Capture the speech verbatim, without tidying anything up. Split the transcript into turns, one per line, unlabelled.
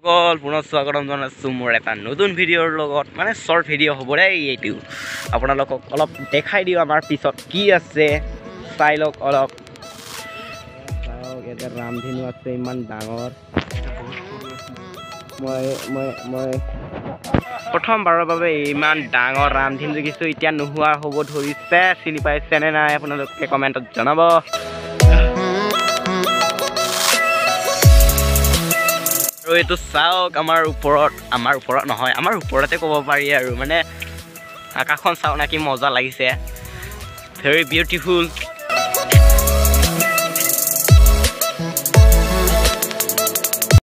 সকল পুনৰ স্বাগতম জনাইছোঁ মোৰ এটা নতুন ভিডিঅ'ৰ লগত মানে শ্বৰ্ট ভিডিঅ' হ'ব দেই এইটো আপোনালোকক অলপ দেখাই দিওঁ আমাৰ পিছত কি আছে চাই লওক অলপ চাওক এটা ৰামধেনু আছে ইমান ডাঙৰ মই মই মই প্ৰথমবাৰৰ বাবে ইমান ডাঙৰ ৰামধেনু দেখিছোঁ এতিয়া নোহোৱা হ'ব ধৰিছে চিনি পাইছেনে নাই আপোনালোকে কমেণ্টত জনাব আৰু এইটো চাওক আমাৰ ওপৰত আমাৰ ওপৰত নহয় আমাৰ ওপৰতে ক'ব পাৰি আৰু মানে আকাশখন চাওক না কি মজা লাগিছে ভেৰি বিউটিফুল